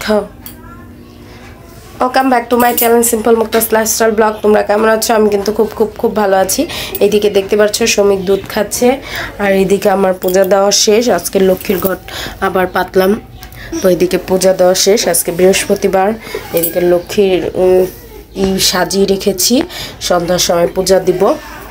খাও। Welcome back to my channel simple মুক্তাস lifestyle blog. তোমরা কেমন আছো? আমি কিন্তু খুব ভালো আছি। এইদিকে দেখতে পাচ্ছ শ্রমিক দুধ খাচ্ছে, আর এইদিকে আমার পূজা দেওয়া শেষ। আজকে লক্ষ্মীর ঘট আবার পাতলাম, তো এইদিকে পূজা দেওয়া শেষ। আজকে বৃহস্পতিবার। এদিকে লক্ষ্মীর সাজিয়ে রেখেছি, সন্ধ্যার সময় পূজা দিব।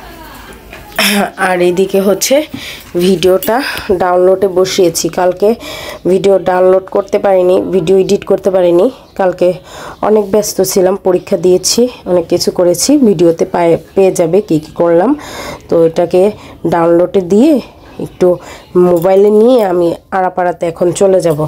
আর এইদিকে হচ্ছে ভিডিওটা ডাউনলোডে বসিয়েছি। কালকে ভিডিও ডাউনলোড করতে পারিনি, ভিডিও এডিট করতে পারিনি। কালকে অনেক ব্যস্ত ছিলাম, পরীক্ষা দিয়েছি, অনেক কিছু করেছি। ভিডিওতে পেয়ে যাবে কি কি করলাম। তো এটাকে ডাউনলোডে দিয়ে একটু মোবাইলে নিয়ে আমি আড়াপাড়াতে এখন চলে যাব।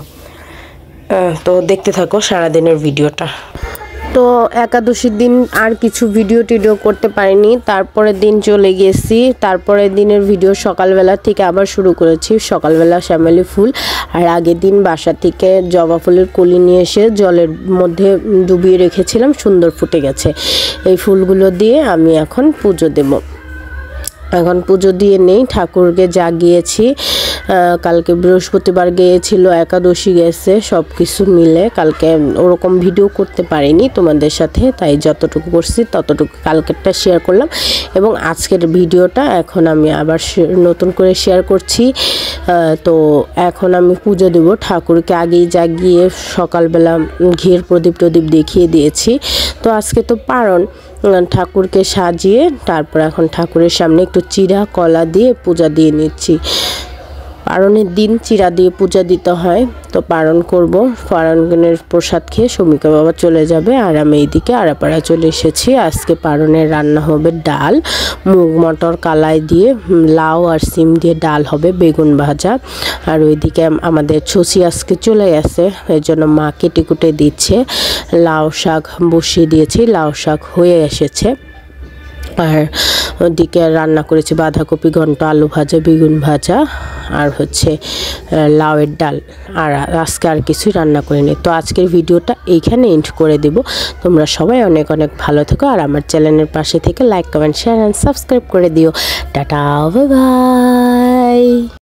তো দেখতে থাকো সারাদিনের ভিডিওটা। তো একাদশীর দিন আর কিছু ভিডিও টিডিও করতে পারিনি, তারপরের দিন চলে গেছি। তারপরের দিনের ভিডিও সকালবেলা থেকে আবার শুরু করেছি। সকালবেলা শ্যামালি ফুল, আর আগের দিন বাসা থেকে জবা ফুলের কলি নিয়ে এসে জলের মধ্যে ডুবিয়ে রেখেছিলাম, সুন্দর ফুটে গেছে। এই ফুলগুলো দিয়ে আমি এখন পুজো দেব। এখন পুজো দিয়ে নেই, ঠাকুরকে জাগিয়েছি। কালকে বৃহস্পতিবার গিয়েছিল, একাদশী গেছে, সব কিছু মিলে কালকে ওরকম ভিডিও করতে পারিনি তোমাদের সাথে, তাই যতটুকু করছি ততটুকু কালকেরটা শেয়ার করলাম। এবং আজকের ভিডিওটা এখন আমি আবার নতুন করে শেয়ার করছি। তো এখন আমি পুজো দেব। ঠাকুরকে আগেই জাগিয়ে সকালবেলা ঘিয়ের প্রদীপ টদীপ দেখিয়ে দিয়েছি। তো আজকে তো পারণ, ঠাকুরকে সাজিয়ে তারপর এখন ঠাকুরের সামনে একটু চিরা কলা দিয়ে পূজা দিয়ে নিচ্ছি। পারণের দিন চিরা দিয়ে পূজা দিতে হয়, তো পারণ করব। পারণের প্রসাদ খেয়ে শমিকা বাবা চলে যাবে, আর আমি এইদিকে আড়াপাড়া চলে এসেছি। আজকে পারণের রান্না হবে ডাল, মুগ মটর কালাই দিয়ে, লাউ আর সিম দিয়ে ডাল হবে, বেগুন ভাজা। আর ওইদিকে আমাদের ছসি আজকে চলে গেছে, এই জন্য মা কেটে কুটে দিচ্ছে। লাউ শাক বসিয়ে দিয়েছি, লাউ শাক হয়ে এসেছে। আর ওদিকে রান্না করেছি বাঁধাকপি ঘন্ট, আলু ভাজা, বেগুন ভাজা, আর হচ্ছে লাউয়ের ডাল। আর আজকে আর কিছুই রান্না করিনি। তো আজকের ভিডিওটা এইখানে এন্ড করে দেব। তোমরা সবাই অনেক ভালো থেকো, আর আমার চ্যানেলের পাশে থেকে like comment share and subscribe করে দিও। Tata, bye by.